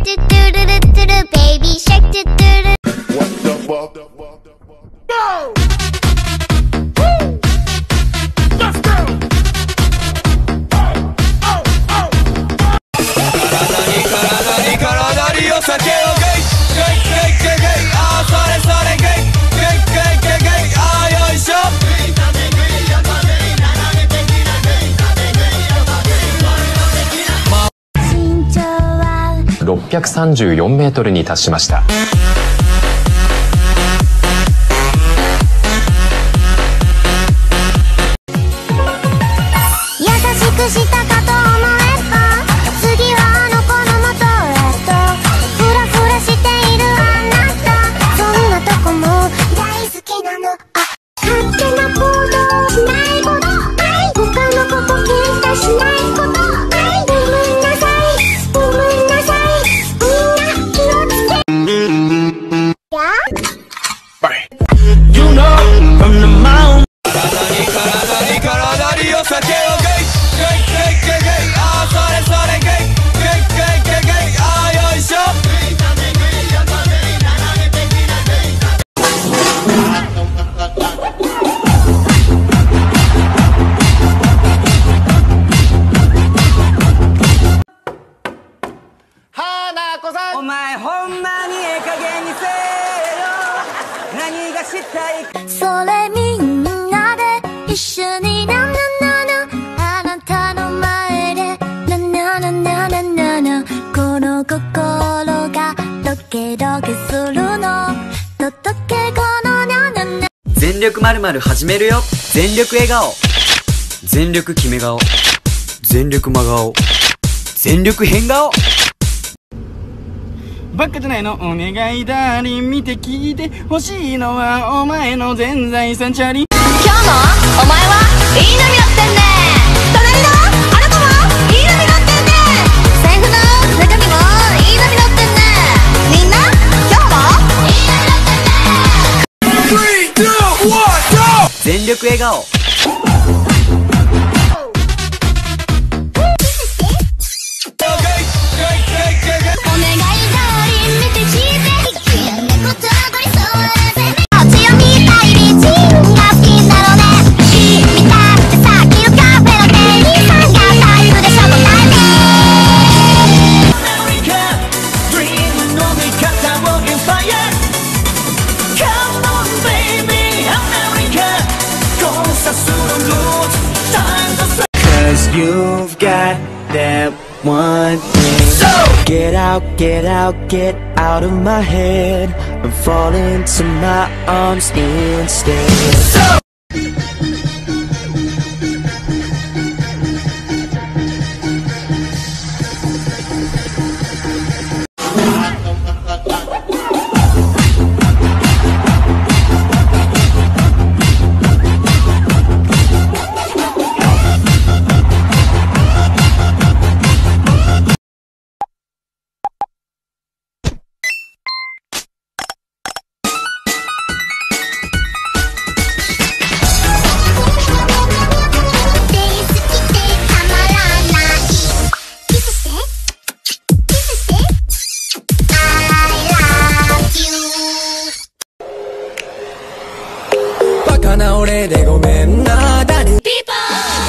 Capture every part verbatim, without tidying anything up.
do do do do do do, baby shark do do do. What the fuck? Go! Woo! Let's go! Oh, oh, oh! 体に体にを酒をゲイゲイゲイゲイゲイゲイ、あーそれそれゲイゲイゲイゲイゲイ、あーよいしょ。ろっぴゃくさんじゅうよんメートルに達しました。優しくしたかと思えば、次はあの子の元へとフラフラしているあなた、そんなとこも大好きなの。あ、勝手な行動しないこと、他の子と喧嘩しないこと、ごめんなさいごめんなさい、みんな気をつけ。You know from the mountain。 体に体に体にお酒をゲイゲイゲイゲイゲイ、あーそれそれゲイゲイゲイゲイゲイ、あーよいしょ。花子さん、お前ほんまにええ加減にせえよ、何がしたい。それみんなで一緒になななな、あなたの前でななななななな、この心がドキドキするの届けこのななな。全力まるまる始めるよ。全力笑顔、全力決め顔、全力真顔、全力変顔。バカじゃないのお願いダーリン、見て聞いて欲しいのはお前の全財産チャリ。今日もお前はいい波乗ってんね、隣のあなたもいい波乗ってんね、財布の中身もいい波乗ってんね、みんな今日もいい波乗ってんね。全力笑顔、You've got that one thing. So get out, get out, get out of my head and fall into my arms instead. Soな俺でごめんなだにピーポ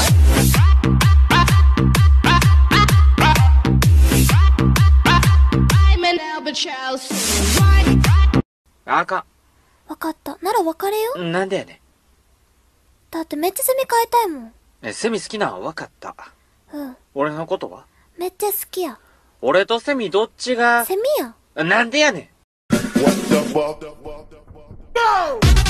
ー。あかん。わかった。なら別れよ。なんでやねん。だってめっちゃセミ飼いたいもん。え、セミ好きなんはわかった。うん。俺のことはめっちゃ好きや。俺とセミどっちがセミや。なんでやねん。